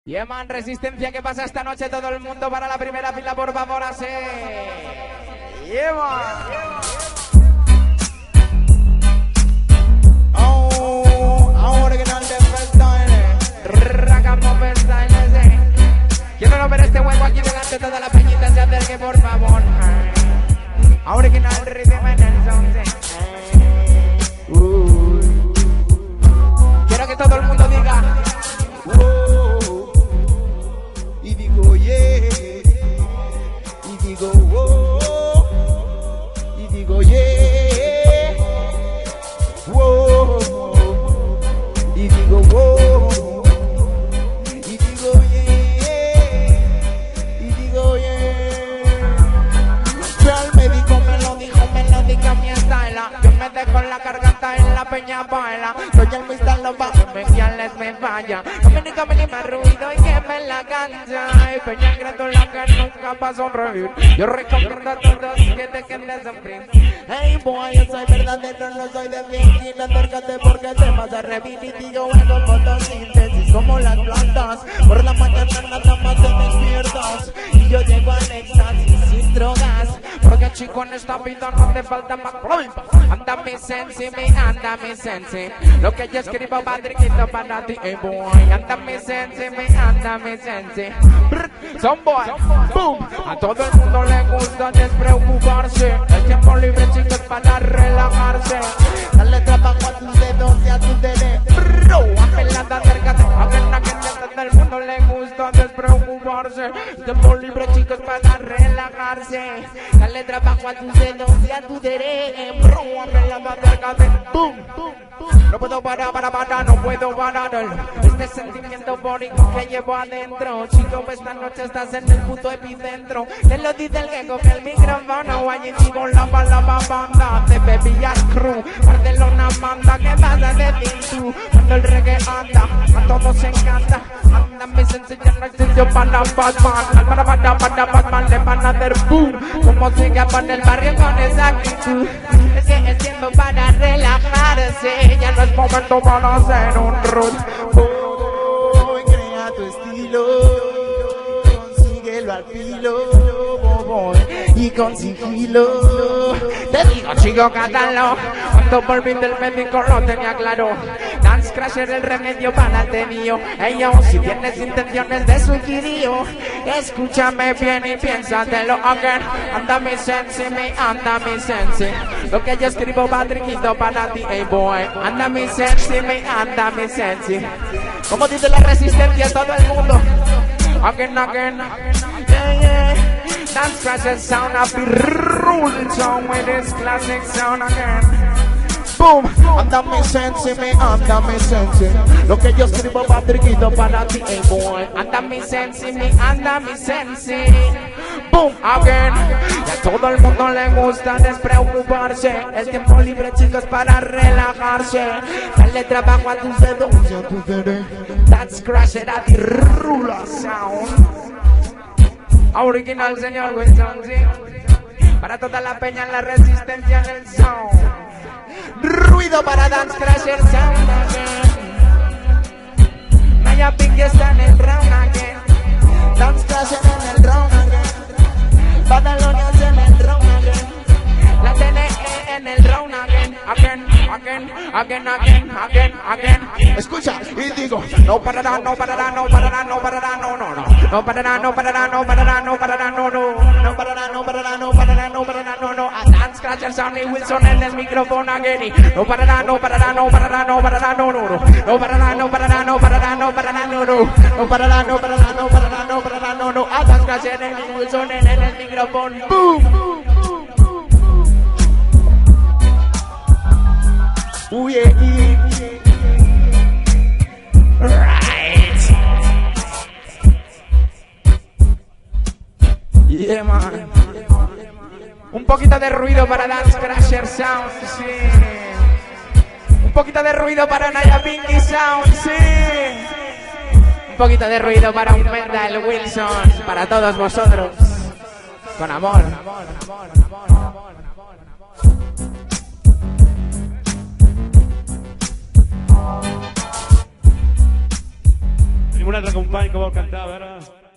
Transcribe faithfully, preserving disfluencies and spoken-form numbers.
Yeah, man, resistencia, ¿qué pasa esta noche? Todo el mundo para la primera fila, por favor, así. Yeah, man. Oh, ahora que no te festenes, ragamos festenes, eh. Quiero no ver este hueco aquí delante, toda la peñita se acerque, por favor. Ahora que no el ritmo en el sound, eh. Uh. Quiero que todo el mundo diga. Oh, y digo yeah, y digo oh, y digo yeah, oh, y digo oh, y digo yeah, y digo yeah. El médico me lo dijo, me lo dijo mi estela. Yo me dejo la garganta en la peña baila. Soy el mister Loba, especiales me falla. Dominica me más ruido y que me la cancha. Y peña la que nunca pasó a reír. Yo recomiendo a todos que dejen de sufrir. Hey boy, yo soy verdadero, no soy de fin. Acércate porque te vas a revivir. Y digo hago fotosíntesis como las plantas. Por la mañana nada más te despiertas. Y yo llego al éxtasis sin drogas. Porque chico en esta vida no te falta más. Anda mi sensi, mi anda mi sensi. Lo que yo escribo va dirigido para ti, hey boy. Anda mi sensi, mi anda mi sensi. Son boy, boom. A todo el mundo le gusta despreocuparse. El tiempo libre, chicos, para relajarse. Dale trabajo a tus dedos y a tus dedos. Apelando, acércate. A ver, a quien a todo el mundo le gusta despreocuparse. El tiempo libre, chicos, para relajarse. Dale trabajo a tus dedos y a tu derecho. Apelando, acércate. Boom, boom, boom. No puedo parar, para, para, no puedo parar. Este sentimiento bórico que llevo adentro. Chico, esta noche estás en el puto epicentro. Te lo dice el que coge el micrófono. Allí sigo la palabra banda de Baby Art Crew. Barcelona manda, ¿qué vas a decir tú? Cuando el reggae anda, a todos encanta. Anda mi sencilla, no existe para Batman. Para, para, para Batman le van a hacer boom. Como sigue para el barrio con esa actitud. Es que es tiempo para relajarse. Ya no es momento para hacer un root. Oh, crea tu estilo. Consíguelo al filo. Oh, y con sigilo. Te digo, chico, cátalo. Cuando volví del médico lo tenía claro. Dance Crasher, el remedio para el tenío. Ey, yo, si tienes intenciones de suicidio, escúchame bien y piénsatelo again. Anda mi sensi, mi anda mi sensi. Lo que yo escribo va dirigido para ti, hey boy. Anda mi sensi, mi anda mi sensi. Como dice la resistencia, todo el mundo. Again, again, yeah, yeah. Dance Crasher sound up, rolling sound with this classic sound again. Boom, anda mi sensi, me anda mi sensi. Lo que yo escribo va dirigido para ti, hey boy. Anda mi sensi, me anda mi sensi. Boom, again. Y a todo el mundo le gusta despreocuparse. El tiempo libre, chicos, para relajarse. Dale trabajo a tus dedos y a tus dedos. That's Crasher at the Rula Sound. Original, señor Wilson, sí. Para toda la peña en la resistencia en el sound. Ruido para Dance Crasher Sound again. Maya Pink está en el round again. Dance Crasher en el round again. Badalonias en el round again. La T N E en el round again. Again, again, again, again, again, again. Escucha y digo, no parará, no parará, no parará, no parará, no, no, no. No parará, no parará, no parará, no parará, no, no. No parará, no parará, no parará, no parará, no, no. A Dance Crasher Sound y Wilson en el micrófono again. No parará, no parará, no parará, no parará, no, no, no. No parará, no parará, no parará, no parará, no, no. No parará, no parará, no parará, no parará, no, no. A Dance Crasher y Wilson en el micrófono. Boom, boom, boom. Uy, yeah, yeah. Right. Yeah, man. Un poquito de ruido para Dance Crasher Sound, sí. Un poquito de ruido para Naya Pinky Sound, sí. Un poquito de ruido para un Mendel Wilson, para todos vosotros. Con amor. un altre company que vol cantar, a veure...